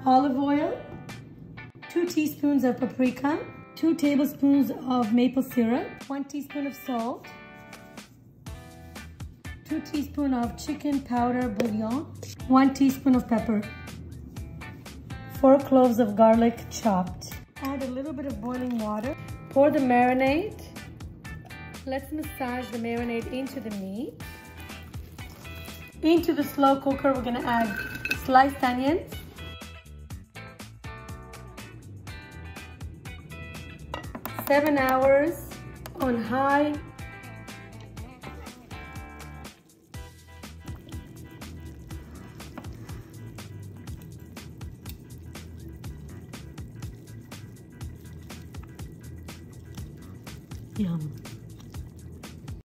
olive oil, 2 teaspoons of paprika, 2 tablespoons of maple syrup, 1 teaspoon of salt, 2 teaspoons of chicken powder bouillon, 1 teaspoon of pepper, 4 cloves of garlic chopped. Add a little bit of boiling water. Pour the marinade. Let's massage the marinade into the meat. Into the slow cooker, we're gonna add sliced onions, seven hours on high. Yum.